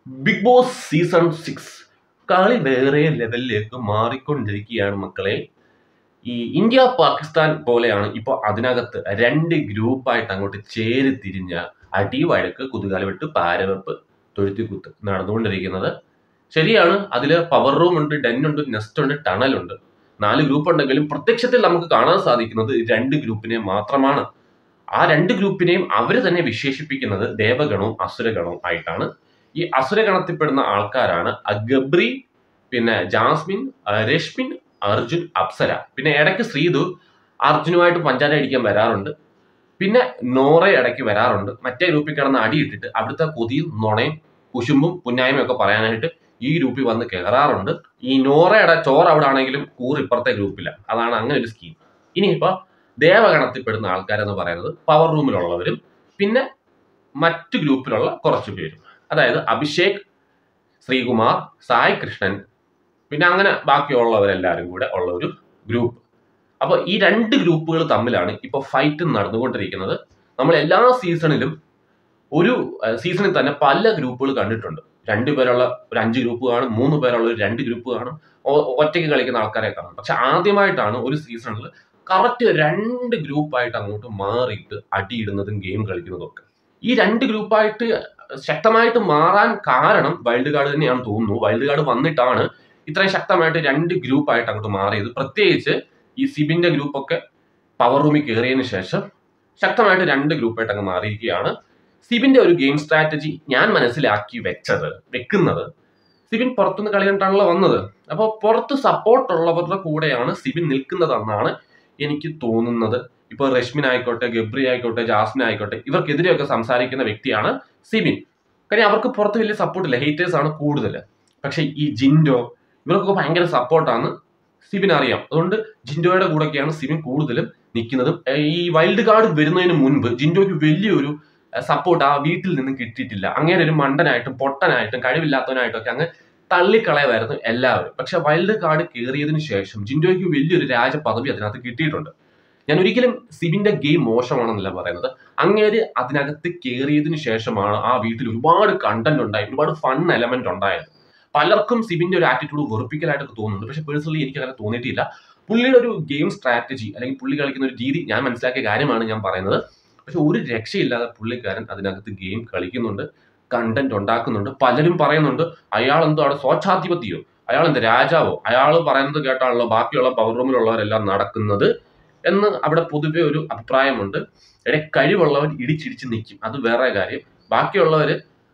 Big boss season 6 കളി വേറെ ലെവലിലേക്ക് മാറിക്കൊണ്ടിരിക്കുകയാണ് മക്കളെ. ഈ ഇന്ത്യ പാകിസ്ഥാൻ പോലെയാണ് ഇപ്പോൾ അതിനകത്ത് രണ്ട് ഗ്രൂപ്പായിട്ട് അങ്ങോട്ട് ചേരി തിരിഞ്ഞ അടി വഴക്ക് കുതുകാലവെട്ട് പാരവെപ്പ് തൊഴുത്തിക്കുത്ത് നടന്നുകൊണ്ടിരിക്കുന്നത്. ശരിയാണ്, അതിൽ പവർ റൂം ഉണ്ട്, ഡെൻ ഉണ്ട്, നെസ്റ്റ് ഉണ്ട്, ടണൽ ഉണ്ട്. 4 ഗ്രൂപ്പ് ഉണ്ടെങ്കിലും പ്രത്യക്ഷത്തിൽ നമുക്ക് കാണാൻ സാധിക്കുന്നത് 2 ഗ്രൂപ്പിനെ മാത്രമാണ്. ആ 2 ഗ്രൂപ്പിനെയും അവർ തന്നെ വിശേഷിപ്പിക്കുന്നത് ദേവഗണവും അസുരഗണവും ആയിട്ടാണ്. ഈ അസുരഗണത്തിൽപ്പെടുന്ന ആൾക്കാരാണ് ഗബ്രി, പിന്നെ ജാസ്മിൻ, രശ്മിൻ, അർജുൻ, അപ്സര. പിന്നെ ഇടയ്ക്ക് ശ്രീതു അർജുനുമായിട്ട് പഞ്ചാര അടിക്കാൻ വരാറുണ്ട്. പിന്നെ നോറ ഇടയ്ക്ക് വരാറുണ്ട്. മറ്റേ ഗ്രൂപ്പിൽ കിടന്ന് അടിയിട്ടിട്ട് അവിടുത്തെ കൊതിയും നുണയും കുശുമ്പും പുന്നായ്മയും ഒക്കെ പറയാനായിട്ട് ഈ ഗ്രൂപ്പിൽ വന്ന് കയറാറുണ്ട്. ഈ നോറയുടെ ചോറ് അവിടെ ആണെങ്കിലും ഇപ്പുറത്തെ ഗ്രൂപ്പില്ല. അതാണ് അങ്ങനെ ഒരു സ്കീം. ഇനിയിപ്പോ ദേവഗണത്തിൽപ്പെടുന്ന ആൾക്കാരെന്ന് പറയുന്നത് പവർ റൂമിലുള്ളവരും പിന്നെ മറ്റു ഗ്രൂപ്പിലുള്ള കുറച്ചു പേരും, അതായത് അഭിഷേക്, ശ്രീകുമാർ, സായി കൃഷ്ണൻ, പിന്നെ അങ്ങനെ ബാക്കിയുള്ളവരെല്ലാവരും കൂടെ ഉള്ള ഒരു ഗ്രൂപ്പ്. അപ്പോൾ ഈ 2 ഗ്രൂപ്പുകൾ തമ്മിലാണ് ഇപ്പോൾ ഫൈറ്റ് നടന്നുകൊണ്ടിരിക്കുന്നത്. നമ്മൾ എല്ലാ സീസണിലും ഒരു സീസണിൽ തന്നെ പല ഗ്രൂപ്പുകൾ കണ്ടിട്ടുണ്ട്. 2 പേരുള്ള ഒരു 5 ഗ്രൂപ്പ് കാണും, 3 പേരുള്ള ഒരു 2 ഗ്രൂപ്പ് കാണും, ഒറ്റയ്ക്ക് കളിക്കുന്ന ആൾക്കാരെ കാണും. പക്ഷെ ആദ്യമായിട്ടാണ് ഒരു സീസണിൽ കറക്റ്റ് 2 ഗ്രൂപ്പായിട്ട് അങ്ങോട്ട് മാറിയിട്ട് അടിയിടുന്നതും ഗെയിം കളിക്കുന്നതും ഒക്കെ. ഈ 2 ഗ്രൂപ്പായിട്ട് ശക്തമായിട്ട് മാറാൻ കാരണം വൈൽഡ് കാർഡ് തന്നെയാണെന്ന് തോന്നുന്നു. വൈൽഡ് കാർഡ് വന്നിട്ടാണ് ഇത്രയും ശക്തമായിട്ട് 2 ഗ്രൂപ്പായിട്ട് അങ്ങോട്ട് മാറിയത്. പ്രത്യേകിച്ച് ഈ സിബിന്റെ ഗ്രൂപ്പൊക്കെ പവർ റൂമിൽ കയറിയതിനു ശേഷം ശക്തമായിട്ട് 2 ഗ്രൂപ്പായിട്ട് അങ്ങ് മാറിയിരിക്കുകയാണ്. സിബിന്റെ ഒരു ഗെയിം സ്ട്രാറ്റജി ഞാൻ മനസ്സിലാക്കി വെക്കുന്നത് സിബിൻ പുറത്തുനിന്ന് കളി കണ്ടിട്ടാണല്ലോ വന്നത്. അപ്പോൾ പുറത്ത് സപ്പോർട്ടുള്ളവരുടെ കൂടെയാണ് സിബിൻ നിൽക്കുന്നതെന്നാണ് എനിക്ക് തോന്നുന്നത്. ഇപ്പോൾ രശ്മിൻ ആയിക്കോട്ടെ, ഗബ്രി ആയിക്കോട്ടെ, ജാസ്മിൻ ആയിക്കോട്ടെ, ഇവർക്കെതിരെയൊക്കെ സംസാരിക്കുന്ന വ്യക്തിയാണ് സിബിൻ. കാര്യം അവർക്ക് പുറത്ത് വലിയ സപ്പോർട്ടില്ല, ഹേറ്റേഴ്സ് ആണ് കൂടുതൽ. പക്ഷെ ഈ ജിൻഡോ ഇവർക്കൊക്കെ ഭയങ്കര സപ്പോർട്ടാണ് സിബിൻ അറിയാം. അതുകൊണ്ട് ജിൻഡോയുടെ കൂടെയൊക്കെയാണ് സിബിൻ കൂടുതലും നിൽക്കുന്നതും. ഈ വൈൽഡ് കാർഡ് വരുന്നതിന് മുൻപ് ജിൻഡോയ്ക്ക് വലിയൊരു സപ്പോർട്ട് ആ വീട്ടിൽ നിന്നും കിട്ടിയിട്ടില്ല. അങ്ങനെ ഒരു മണ്ടനായിട്ടും പൊട്ടനായിട്ടും കഴിവില്ലാത്തവനായിട്ടും ഒക്കെ അങ്ങ് തള്ളിക്കളയമായിരുന്നു എല്ലാവരും. പക്ഷെ വൈൽഡ് കാർഡ് കയറിയതിനു ശേഷം ജിൻഡോയ്ക്ക് വലിയൊരു രാജ പദവി അതിനകത്ത് കിട്ടിയിട്ടുണ്ട്. ഞാൻ ഒരിക്കലും സിബിന്റെ ഗെയിം മോശമാണെന്നല്ല പറയുന്നത്. അങ്ങേര് അതിനകത്ത് കയറിയതിനു ശേഷമാണ് ആ വീട്ടിൽ ഒരുപാട് കണ്ടന്റ് ഉണ്ടായി, ഒരുപാട് ഫൺ എലമെന്റ് ഉണ്ടായത്. പലർക്കും സിബിന്റെ ഒരു ആറ്റിറ്റ്യൂഡ് വെറുപ്പിക്കലായിട്ടൊക്കെ തോന്നുന്നുണ്ട്. പക്ഷെ പേഴ്സണലി എനിക്ക് അങ്ങനെ തോന്നിയിട്ടില്ല. പുള്ളിയുടെ ഒരു ഗെയിം സ്ട്രാറ്റജി അല്ലെങ്കിൽ പുള്ളി കളിക്കുന്ന ഒരു രീതി ഞാൻ മനസ്സിലാക്കിയ കാര്യമാണ് ഞാൻ പറയുന്നത്. പക്ഷെ ഒരു രക്ഷയില്ലാതെ പുള്ളിക്കാരൻ അതിനകത്ത് ഗെയിം കളിക്കുന്നുണ്ട്, കണ്ടന്റ് ഉണ്ടാക്കുന്നുണ്ട്. പലരും പറയുന്നുണ്ട് അയാൾ എന്തോ അവിടെ സ്വച്ഛാധിപത്യോ, അയാൾ എന്താ രാജാവോ, അയാൾ പറയുന്നത് കേട്ടാണല്ലോ ബാക്കിയുള്ള പവർ റൂമിലുള്ളവരെല്ലാം നടക്കുന്നത് എന്ന് അവിടെ പൊതുവെ ഒരു അഭിപ്രായമുണ്ട്. കഴിവുള്ളവർ ഇടിച്ചിടിച്ച് നിൽക്കും, അത് വേറെ കാര്യം. ബാക്കിയുള്ളവർ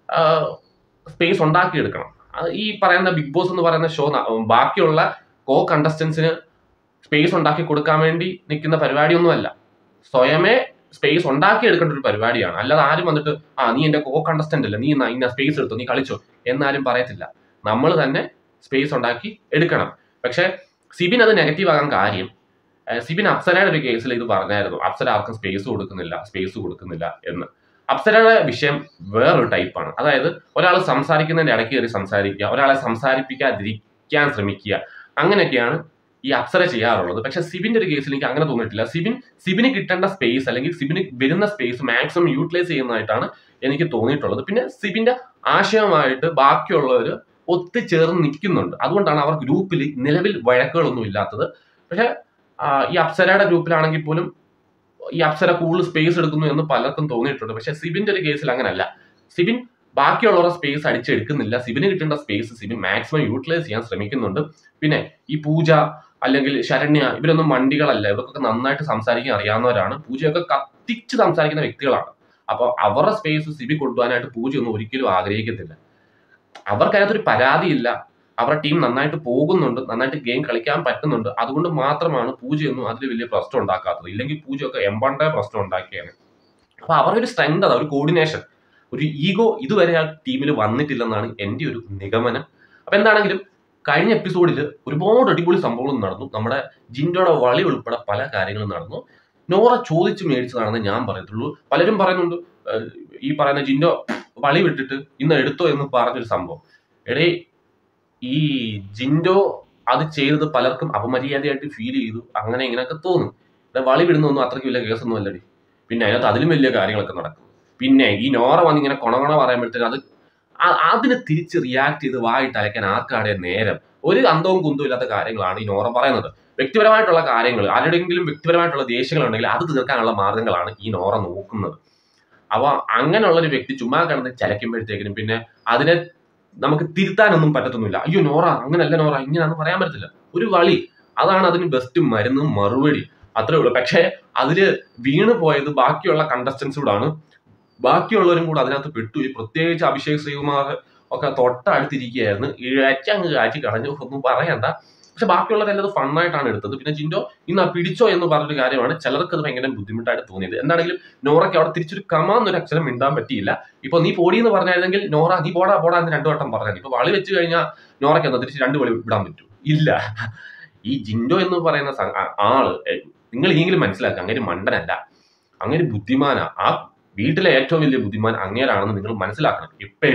സ്പേസ് ഉണ്ടാക്കിയെടുക്കണം. ഈ പറയുന്ന ബിഗ് ബോസ് എന്ന് പറയുന്ന ഷോ ബാക്കിയുള്ള കണ്ടസ്റ്റൻസിന് സ്പേസ് ഉണ്ടാക്കി കൊടുക്കാൻ വേണ്ടി നിൽക്കുന്ന പരിപാടിയൊന്നുമല്ല. സ്വയമേ സ്പേസ് ഉണ്ടാക്കിയെടുക്കേണ്ട ഒരു പരിപാടിയാണ്. അല്ലാതെ ആരും വന്നിട്ട് നീ എന്റെ കണ്ടസ്റ്റന്റ് അല്ല, നീ ഇന്ന സ്പേസ് എടുത്തോ, നീ കളിച്ചോ എന്നാരും പറയത്തില്ല. നമ്മൾ തന്നെ സ്പേസ് ഉണ്ടാക്കി എടുക്കണം. പക്ഷെ സിബിൻ അത് നെഗറ്റീവ് ആകാൻ കാര്യം, സിബിൻ അപ്സരയുടെ ഒരു കേസിൽ ഇത് പറഞ്ഞായിരുന്നു, അപ്സര ആർക്കും സ്പേസ് കൊടുക്കുന്നില്ല എന്ന്. അപ്സരയുടെ വിഷയം വേറൊരു ടൈപ്പാണ്. അതായത് ഒരാൾ സംസാരിക്കുന്നതിന്റെ ഇടയ്ക്ക് കയറി സംസാരിക്കുക, ഒരാളെ സംസാരിപ്പിക്കാതിരിക്കാൻ ശ്രമിക്കുക, അങ്ങനെയൊക്കെയാണ് ഈ അപ്സര ചെയ്യാറുള്ളത്. പക്ഷെ സിബിന്റെ ഒരു കേസിൽ എനിക്ക് അങ്ങനെ തോന്നിയിട്ടില്ല. സിബിന് കിട്ടേണ്ട സ്പേസ് അല്ലെങ്കിൽ സിബിന് വരുന്ന സ്പേസ് മാക്സിമം യൂട്ടിലൈസ് ചെയ്യുന്നതായിട്ടാണ് എനിക്ക് തോന്നിയിട്ടുള്ളത്. പിന്നെ സിബിന്റെ ആശയമായിട്ട് ബാക്കിയുള്ളവർ ഒത്തുചേർന്ന് നിൽക്കുന്നുണ്ട്. അതുകൊണ്ടാണ് അവർ ഗ്രൂപ്പിൽ നിലവിൽ വഴക്കുകളൊന്നും ഇല്ലാത്തത്. പക്ഷെ ഈ അപ്സരയുടെ ഗ്രൂപ്പിലാണെങ്കിൽ പോലും ഈ അപ്സര കൂടുതൽ സ്പേസ് എടുക്കുന്നു എന്ന് പലർക്കും തോന്നിയിട്ടുണ്ട്. പക്ഷെ സിബിന്റെ ഒരു കേസിൽ അങ്ങനല്ല. സിബിൻ ബാക്കിയുള്ളവരുടെ സ്പേസ് അടിച്ചെടുക്കുന്നില്ല. സിബിന് കിട്ടേണ്ട സ്പേസ് സിബിൻ മാക്സിമം യൂട്ടിലൈസ് ചെയ്യാൻ ശ്രമിക്കുന്നുണ്ട്. പിന്നെ ഈ പൂജ അല്ലെങ്കിൽ ശരണ്യ ഇവരൊന്നും മണ്ടികളല്ല, ഇവർക്കൊക്കെ നന്നായിട്ട് സംസാരിക്കാൻ അറിയാവുന്നവരാണ്. പൂജയൊക്കെ കത്തിച്ച് സംസാരിക്കുന്ന വ്യക്തികളാണ്. അപ്പോൾ അവരുടെ സ്പേസ് സിബി കൊണ്ടുപോകാനായിട്ട് പൂജയൊന്നും ഒരിക്കലും ആഗ്രഹിക്കത്തില്ല. അവർക്കതിനകത്തൊരു പരാതിയില്ല. അവരുടെ ടീം നന്നായിട്ട് പോകുന്നുണ്ട്, നന്നായിട്ട് ഗെയിം കളിക്കാൻ പറ്റുന്നുണ്ട്. അതുകൊണ്ട് മാത്രമാണ് പൂജയൊന്നും അതിൽ വലിയ പ്രശ്നം ഉണ്ടാക്കാത്തത്. ഇല്ലെങ്കിൽ പൂജയൊക്കെ എമ്പണ്ടേ പ്രശ്നം ഉണ്ടാക്കിയാണ്. അപ്പൊ അവരുടെ ഒരു സ്ട്രെങ്ത്, ഒരു കോർഡിനേഷൻ, ഒരു ഈഗോ ഇതുവരെ ആ ടീമിൽ വന്നിട്ടില്ലെന്നാണ് എൻ്റെ ഒരു നിഗമനം. അപ്പൊ എന്താണെങ്കിലും കഴിഞ്ഞ എപ്പിസോഡിൽ ഒരുപാട് അടിപൊളി സംഭവങ്ങൾ നടന്നു. നമ്മുടെ ജിൻഡോയുടെ വളി ഉൾപ്പെടെ പല കാര്യങ്ങളും നടന്നു. നോറ ചോദിച്ചു മേടിച്ചതാണെന്ന് ഞാൻ പറയത്തുള്ളൂ. പലരും പറയുന്നുണ്ട് ഈ പറയുന്ന ജിൻഡോ വളി വിട്ടിട്ട് ഇന്ന് എടുത്തോ എന്ന് പറഞ്ഞൊരു സംഭവം. ഈ ജിൻഡോ അത് ചെയ്തത് പലർക്കും അപമര്യാദയായിട്ട് ഫീൽ ചെയ്തു. അങ്ങനെ ഇങ്ങനെയൊക്കെ തോന്നും. വളി വിടുന്നൊന്നും അത്രയ്ക്ക് വലിയ കേസൊന്നും അല്ലടി. പിന്നെ അതിനകത്ത് അതിലും വലിയ കാര്യങ്ങളൊക്കെ നടക്കും. പിന്നെ ഈ നോറ വന്ന് ഇങ്ങനെ കൊണകൊണ പറയുമ്പോഴത്തേക്കും അത് അതിന് തിരിച്ച് റിയാക്ട് ചെയ്ത് വായിട്ട് അയക്കാൻ ആർക്കാടെ നേരം? ഒരു അന്തവും കുന്തവും ഇല്ലാത്ത കാര്യങ്ങളാണ് ഈ നോറ പറയുന്നത്. വ്യക്തിപരമായിട്ടുള്ള കാര്യങ്ങൾ, ആരുടെയെങ്കിലും വ്യക്തിപരമായിട്ടുള്ള ദേഷ്യങ്ങൾ ഉണ്ടെങ്കിൽ അത് തീർക്കാനുള്ള മാർഗ്ഗങ്ങളാണ് ഈ നോറ നോക്കുന്നത്. അപ്പൊ അങ്ങനെയുള്ള ഒരു വ്യക്തി ചുമ്മാ കിടന്ന് ചലയ്ക്കുമ്പോഴത്തേക്കിനും പിന്നെ അതിനെ നമുക്ക് തിരുത്താനൊന്നും പറ്റത്തൊന്നുമില്ല. അയ്യോ നോറ അങ്ങനല്ല, നോറ ഇങ്ങനെയാണെന്ന് പറയാൻ പറ്റത്തില്ല. ഒരു വളി, അതാണ് അതിന് ബെസ്റ്റ് മരുന്നും മറുപടി, അത്രേ ഉള്ളൂ. പക്ഷേ അതില് വീണ് പോയത് ബാക്കിയുള്ള കണ്ടസ്റ്റൻസോടാണ്. ബാക്കിയുള്ളവരും കൂടെ അതിനകത്ത് പെട്ടുപോയി. പ്രത്യേകിച്ച് അഭിഷേക് ശ്രീകുമാർ ഒക്കെ തൊട്ടടുത്തിരിക്കുകയായിരുന്നു. ഇഴച്ചങ്ങ് കാച്ചി കളഞ്ഞു, ഒന്നും പറയണ്ട. പക്ഷെ ബാക്കിയുള്ളവരെല്ലാം ഫണ്ണായിട്ടാണ് എടുത്തത്. പിന്നെ ജിൻഡോ ഇന്ന് പിടിച്ചോ എന്ന് പറഞ്ഞൊരു കാര്യമാണ് ചിലർക്ക് അത് ഭയങ്കര ബുദ്ധിമുട്ടായിട്ട് തോന്നിയത്. എന്താണെങ്കിലും നോറയ്ക്ക് അവിടെ തിരിച്ചൊരു കമാന്നൊരു അക്ഷരം മിണ്ടാൻ പറ്റിയില്ല. ഇപ്പൊ നീ പൊടി എന്ന് പറഞ്ഞായിരുന്നെങ്കിൽ നോറ നീ പോടാ പോടാ എന്ന് 2 വട്ടം പറഞ്ഞത്. ഇപ്പൊ വളി വെച്ച് കഴിഞ്ഞാൽ നോറയ്ക്ക് എന്താ തിരിച്ച് 2 വളി വിടാൻ പറ്റൂ? ഇല്ല. ഈ ജിൻഡോ എന്ന് പറയുന്ന ആള് നിങ്ങൾ ഇനിയെങ്കിലും മനസ്സിലാക്കുക, അങ്ങനെ മണ്ടനല്ല, അങ്ങനെ ബുദ്ധിമാനാ. ആ വീട്ടിലെ ഏറ്റവും വലിയ ബുദ്ധിമാൻ അങ്ങേരാണെന്ന് നിങ്ങൾ മനസ്സിലാക്കണം.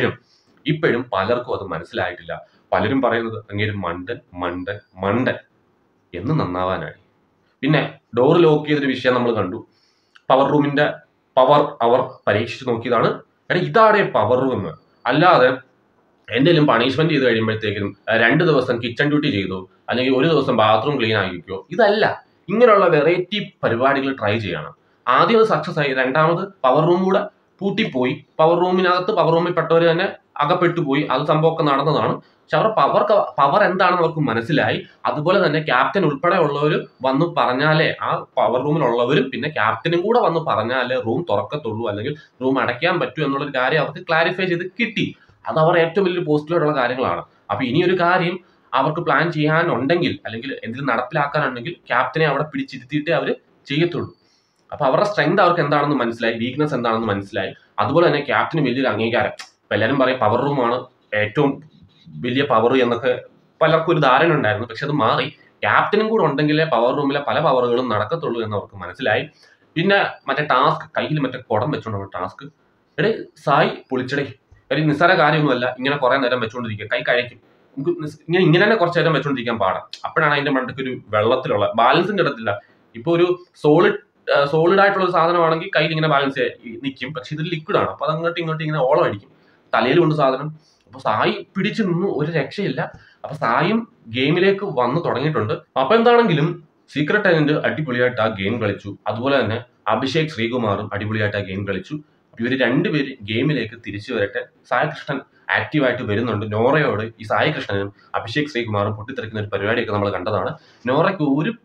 ഇപ്പോഴും പലർക്കും അത് മനസ്സിലായിട്ടില്ല. പലരും പറയുന്നത് അങ്ങേര് മണ്ടൻ മണ്ടൻ മണ്ടൻ എന്ന് നന്നാവാനാണ്. പിന്നെ ഡോർ ലോക്ക് ചെയ്തൊരു വിഷയം നമ്മൾ കണ്ടു. പവർ റൂമിന്റെ പവർ അവർ പരീക്ഷിച്ച് നോക്കിയതാണ്. എടാ ഇതാണ് പവർ റൂം. അല്ലാതെ എന്തെങ്കിലും പണിഷ്മെന്റ് ചെയ്ത് കഴിയുമ്പോഴത്തേക്കും 2 ദിവസം കിച്ചൺ ഡ്യൂട്ടി ചെയ്തു, അല്ലെങ്കിൽ 1 ദിവസം ബാത്റൂം ക്ലീൻ ആക്കിക്കോ, ഇതല്ല. ഇങ്ങനെയുള്ള വെറൈറ്റി പരിപാടികൾ ട്രൈ ചെയ്യണം. ആദ്യം അത് സക്സസ് ആയി, രണ്ടാമത് പവർ റൂം കൂടെ പൂട്ടിപ്പോയി. പവർ റൂമിനകത്ത് പവർ റൂമിൽ പെട്ടവർ തന്നെ അകപ്പെട്ടു പോയി. അത് സംഭവമൊക്കെ നടന്നതാണ്. പക്ഷെ അവരുടെ പവർ എന്താണെന്ന് അവർക്ക് മനസ്സിലായി. അതുപോലെ തന്നെ ക്യാപ്റ്റൻ ഉൾപ്പെടെ ഉള്ളവർ വന്ന് പറഞ്ഞാലേ ആ പവർ റൂമിലുള്ളവരും പിന്നെ ക്യാപ്റ്റനും കൂടെ വന്ന് പറഞ്ഞാലേ റൂം തുറക്കത്തുള്ളൂ, അല്ലെങ്കിൽ റൂം അടയ്ക്കാൻ പറ്റൂ എന്നുള്ളൊരു കാര്യം അവർക്ക് ക്ലാരിഫൈ ചെയ്ത് കിട്ടി. അത് അവർ ഏറ്റവും വലിയ പോസിറ്റീവായിട്ടുള്ള കാര്യങ്ങളാണ്. അപ്പൊ ഇനിയൊരു കാര്യം അവർക്ക് പ്ലാൻ ചെയ്യാനുണ്ടെങ്കിൽ, അല്ലെങ്കിൽ എന്തെങ്കിലും നടപ്പിലാക്കാനുണ്ടെങ്കിൽ ക്യാപ്റ്റനെ അവിടെ പിടിച്ചിരുത്തിയിട്ടേ അവർ ചെയ്യത്തുള്ളൂ. അപ്പൊ അവരുടെ സ്ട്രെങ്ത് അവർക്ക് എന്താണെന്ന് മനസ്സിലായി, വീക്ക്നെസ് എന്താണെന്ന് മനസ്സിലായി. അതുപോലെ തന്നെ ക്യാപ്റ്റന് വലിയൊരു അംഗീകാരം. ഇപ്പൊ എല്ലാവരും പറയും പവർ റൂമാണ് ഏറ്റവും വലിയ പവർ എന്നൊക്കെ പലർക്കും ഒരു ധാരണ ഉണ്ടായിരുന്നു. പക്ഷെ അത് മാറി. ക്യാപ്റ്റനും കൂടെ ഉണ്ടെങ്കിലേ പവർ റൂമിലെ പല പവറുകളും നടക്കത്തുള്ളൂ എന്ന് അവർക്ക് മനസ്സിലായി. പിന്നെ മറ്റേ ടാസ്ക്, കയ്യിൽ മറ്റേ കുടം വെച്ചോണ്ടുള്ള ടാസ്ക്, എടേ സായി പൊളിച്ചടേ. കാര്യം നിസ്സാര കാര്യമൊന്നുമല്ല. ഇങ്ങനെ കുറെ നേരം വെച്ചുകൊണ്ടിരിക്കുക, കൈ കഴിക്കും. നമുക്ക് ഇങ്ങനെ തന്നെ കുറച്ച് നേരം വെച്ചുകൊണ്ടിരിക്കാൻ പാടാം. അപ്പോഴാണ് അതിന്റെ മണ്ടയ്ക്ക് ഒരു വെള്ളത്തിലുള്ള ബാലൻസിന്റെ ഇടത്തില്ല. ഇപ്പൊ ഒരു സോളിഡ് ആയിട്ടുള്ള ഒരു സാധനമാണെങ്കിൽ കയ്യിൽ ഇങ്ങനെ ബാലൻസ് നിൽക്കും. പക്ഷെ ഇത് ലിക്വിഡ് ആണ്. അപ്പൊ അത് അങ്ങോട്ടും ഇങ്ങോട്ടും ഇങ്ങനെ ഓളം അടിക്കും. തലയിൽ കൊണ്ട് സാധനം. അപ്പൊ സായി പിടിച്ചു നിന്നു, ഒരു രക്ഷയില്ല. അപ്പൊ സായും ഗെയിമിലേക്ക് വന്നു തുടങ്ങിയിട്ടുണ്ട്. അപ്പൊ എന്താണെങ്കിലും സീക്രട്ട് ഏജന്റ് അടിപൊളിയായിട്ട് ആ ഗെയിം കളിച്ചു. അതുപോലെ തന്നെ അഭിഷേക് ശ്രീകുമാറും അടിപൊളിയായിട്ട് ആ ഗെയിം കളിച്ചു. ഇവര് രണ്ടുപേര് ഗെയിമിലേക്ക് തിരിച്ചു വരട്ടെ. സായി കൃഷ്ണൻ ആക്റ്റീവായിട്ട് വരുന്നുണ്ട്. നോറയോട് ഈ സായി കൃഷ്ണനും അഭിഷേക് ശ്രീകുമാറും പൊട്ടിത്തെറിക്കുന്ന ഒരു പരിപാടിയൊക്കെ നമ്മൾ കണ്ടതാണ്. നോറയ്ക്ക്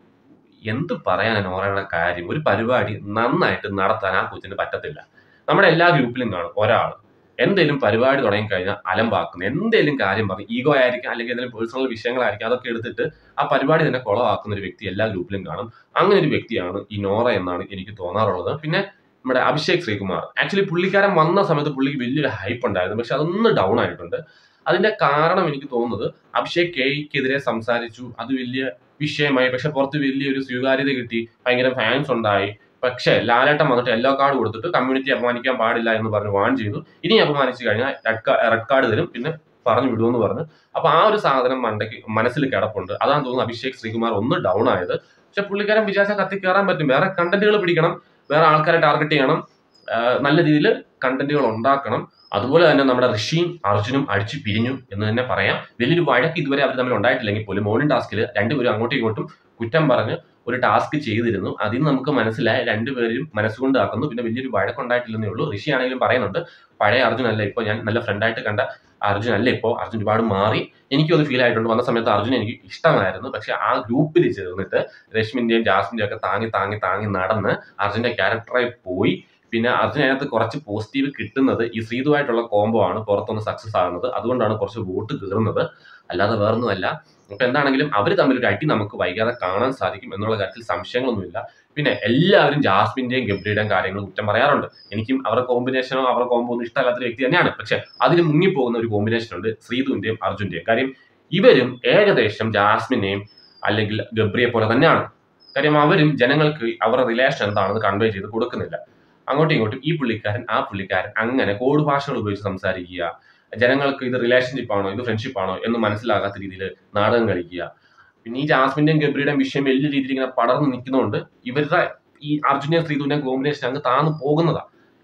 എന്ത് പറയാനാണ് നോറയുടെ കാര്യം? ഒരു പരിപാടി നന്നായിട്ട് നടത്താൻ ആ കൊച്ചിന് പറ്റത്തില്ല. നമ്മുടെ എല്ലാ ഗ്രൂപ്പിലും കാണും ഒരാൾ എന്തെങ്കിലും പരിപാടി തുടങ്ങിക്കഴിഞ്ഞാൽ അലമ്പാക്കുന്നു. എന്തെങ്കിലും കാര്യം പറഞ്ഞ് ഈഗോ ആയിരിക്കും, അല്ലെങ്കിൽ എന്തെങ്കിലും പേഴ്സണൽ വിഷയങ്ങളായിരിക്കും, അതൊക്കെ എടുത്തിട്ട് ആ പരിപാടി തന്നെ കുളമാക്കുന്ന ഒരു വ്യക്തി എല്ലാ ഗ്രൂപ്പിലും കാണും. അങ്ങനെ ഒരു വ്യക്തിയാണ് ഈ നോറ എന്നാണ് എനിക്ക് തോന്നാറുള്ളത്. പിന്നെ നമ്മുടെ അഭിഷേക് ശ്രീകുമാർ, ആക്ച്വലി പുള്ളിക്കാരൻ വന്ന സമയത്ത് പുള്ളിക്ക് വലിയൊരു ഹൈപ്പ് ഉണ്ടായിരുന്നു. പക്ഷെ അതൊന്ന് ഡൗൺ ആയിട്ടുണ്ട്. അതിന്റെ കാരണം എനിക്ക് തോന്നുന്നത് അഭിഷേക് കെയ്ക്കെതിരെ സംസാരിച്ചു, അത് വലിയ വിഷയമായി. പക്ഷെ പുറത്ത് വലിയൊരു സ്വീകാര്യത കിട്ടി, ഭയങ്കര ഫാൻസ് ഉണ്ടായി. പക്ഷെ ലാലേട്ടൻ വന്നിട്ട് യെല്ലോ കാർഡ് കൊടുത്തിട്ട് കമ്മ്യൂണിറ്റി അപമാനിക്കാൻ പാടില്ല എന്ന് പറഞ്ഞ് വാൺ ചെയ്തു. ഇനി അപമാനിച്ചു കഴിഞ്ഞാൽ റെഡ് കാർഡ് തരും, പിന്നെ പറഞ്ഞു വിടുമെന്ന് പറഞ്ഞു. അപ്പൊ ആ ഒരു സാധനം മനസ്സിൽ കിടപ്പുണ്ട്. അതാണ് തോന്നുന്നു അഭിഷേക് ശ്രീകുമാർ ഒന്ന് ഡൗൺ ആയത്. പക്ഷെ പുള്ളിക്കാരൻ വിചാരിച്ചാൽ കത്തി കയറാൻ പറ്റും. വേറെ കണ്ടന്റുകൾ പിടിക്കണം, വേറെ ആൾക്കാരെ ടാർഗറ്റ് ചെയ്യണം, നല്ല രീതിയിൽ കണ്ടന്റുകൾ ഉണ്ടാക്കണം. അതുപോലെ തന്നെ നമ്മുടെ ഋഷിയും അർജുനും അടിച്ചു പിരിഞ്ഞു എന്ന് തന്നെ പറയാം. വലിയൊരു വഴക്ക് ഇതുവരെ അവർ തമ്മിൽ ഉണ്ടായിട്ടില്ലെങ്കിൽ പോലും മോർണിംഗ് ടാസ്കിൽ രണ്ടുപേരും അങ്ങോട്ടും ഇങ്ങോട്ടും കുറ്റം പറഞ്ഞ് ഒരു ടാസ്ക് ചെയ്തിരുന്നു. അതിൽ നിന്ന് നമുക്ക് മനസ്സിലായി രണ്ടുപേരും മനസ്സുകൊണ്ട് ആക്കുന്നു. പിന്നെ വലിയൊരു വഴക്കുണ്ടായിട്ടില്ലെന്നേ ഉള്ളൂ. ഋഷി ആണെങ്കിലും പറയുന്നുണ്ട് പഴയ അർജുൻ അല്ല ഇപ്പോൾ, ഞാൻ നല്ല ഫ്രണ്ടായിട്ട് കണ്ട അർജുൻ അല്ല ഇപ്പോൾ, അർജുൻ ഒരുപാട് മാറി. എനിക്കും അത് ഫീൽ ആയിട്ടുണ്ട്. വന്ന സമയത്ത് അർജുൻ എനിക്ക് ഇഷ്ടമായിരുന്നു. പക്ഷെ ആ ഗ്രൂപ്പിൽ ചേർന്നിട്ട് രശ്മിന്റെയും ജാസ്മിന്റെയും ഒക്കെ താങ്ങി നടന്ന് അർജുന്റെ ക്യാരക്ടറായി പോയി. പിന്നെ അർജുൻ അതിനകത്ത് കുറച്ച് പോസിറ്റീവ് കിട്ടുന്നത് ഈ ശ്രീതുവായിട്ടുള്ള കോംബോ ആണ് പുറത്തൊന്ന് സക്സസ് ആകുന്നത്. അതുകൊണ്ടാണ് കുറച്ച് വോട്ട് കയറുന്നത്, അല്ലാതെ വേറൊന്നുമല്ല. അപ്പൊ എന്താണെങ്കിലും അവർ തമ്മിൽ ഒരു അടി നമുക്ക് വൈകാതെ കാണാൻ സാധിക്കും എന്നുള്ള കാര്യത്തിൽ സംശയങ്ങളൊന്നുമില്ല. പിന്നെ എല്ലാവരും ജാസ്മിന്റെയും ഗബ്രിയുടെയും കാര്യങ്ങൾ കുറ്റം പറയാറുണ്ട്. എനിക്കും അവരുടെ കോമ്പിനേഷനോ അവരുടെ കോംബോ ഒന്നും ഇഷ്ടമല്ലാത്തൊരു വ്യക്തി തന്നെയാണ്. പക്ഷെ അതിന് മുങ്ങിപ്പോകുന്ന ഒരു കോമ്പിനേഷൻ ഉണ്ട് ശ്രീതുവിന്റെയും അർജുന്റെയും. കാര്യം ഇവരും ഏകദേശം ജാസ്മിനെയും അല്ലെങ്കിൽ ഗബ്രിയെ പോലെ തന്നെയാണ്. കാര്യം അവരും ജനങ്ങൾക്ക് അവരുടെ റിലേഷൻ എന്താണെന്ന് കൺവേ ചെയ്ത് കൊടുക്കുന്നില്ല. അങ്ങോട്ടും ഇങ്ങോട്ടും ഈ പുള്ളിക്കാരൻ ആ പുള്ളിക്കാരൻ അങ്ങനെ കോഡ് ഭാഷകൾ ഉപയോഗിച്ച് സംസാരിക്കുക, ജനങ്ങൾക്ക് ഇത് റിലേഷൻഷിപ്പ് ആണോ ഇത് ഫ്രണ്ട്ഷിപ്പ് ആണോ എന്ന് മനസ്സിലാകാത്ത രീതിയിൽ നാടകം കളിക്കുക. പിന്നെ ഈ ജാസ്മിന്റെയും ഗബ്രിയുടെയും വിഷയം വലിയ രീതിയിൽ ഇങ്ങനെ പടർന്ന് നിൽക്കുന്നതുകൊണ്ട് ഇവരുടെ ഈ അർജുനെയും ശ്രീതുവിന്റെയും കോമ്പിനേഷൻ അങ്ങ് താന്ന് പോകുന്നതാണ്.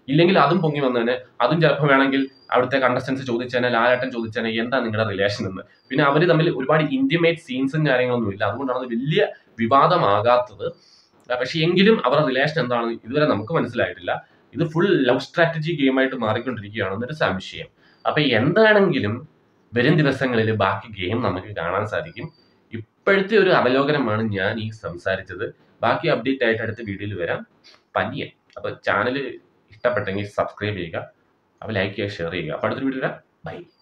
ഇല്ലെങ്കിൽ അതും പൊങ്ങി വന്നതിന് അതും ചിലപ്പോൾ വേണമെങ്കിൽ അവിടുത്തെ കണ്ടസ്റ്റൻസ് ചോദിച്ചേനെ, ലാലേട്ടൻ ചോദിച്ചേനെ എന്താ നിങ്ങളുടെ റിലേഷൻ എന്ന്. പിന്നെ അവർ തമ്മിൽ ഒരുപാട് ഇന്റിമേറ്റ് സീൻസും കാര്യങ്ങളൊന്നും ഇല്ല, അതുകൊണ്ടാണ് അത് വലിയ വിവാദമാകാത്തത്. പക്ഷെ എങ്കിലും അവരുടെ റിലേഷൻ എന്താണെന്ന് ഇതുവരെ നമുക്ക് മനസ്സിലായിട്ടില്ല. ഇത് ഫുൾ ലവ് സ്ട്രാറ്റജി ഗെയിമായിട്ട് മാറിക്കൊണ്ടിരിക്കുകയാണെന്നൊരു സംശയം. അപ്പൊ എന്താണെങ്കിലും വരും ദിവസങ്ങളിൽ ബാക്കി ഗെയിം നമുക്ക് കാണാൻ സാധിക്കും. ഇപ്പോഴത്തെ ഒരു അവലോകനമാണ് ഞാൻ ഈ സംസാരിച്ചത്. ബാക്കി അപ്ഡേറ്റ് ആയിട്ട് അടുത്ത വീഡിയോയിൽ വരാം പനിയെ. അപ്പൊ ചാനൽ ഇഷ്ടപ്പെട്ടെങ്കിൽ സബ്സ്ക്രൈബ് ചെയ്യുക, അപ്പോൾ ലൈക്ക് ചെയ്യുക, ഷെയർ ചെയ്യുക. അപ്പോൾ അടുത്തൊരു വീഡിയോ വരാം. ബൈ.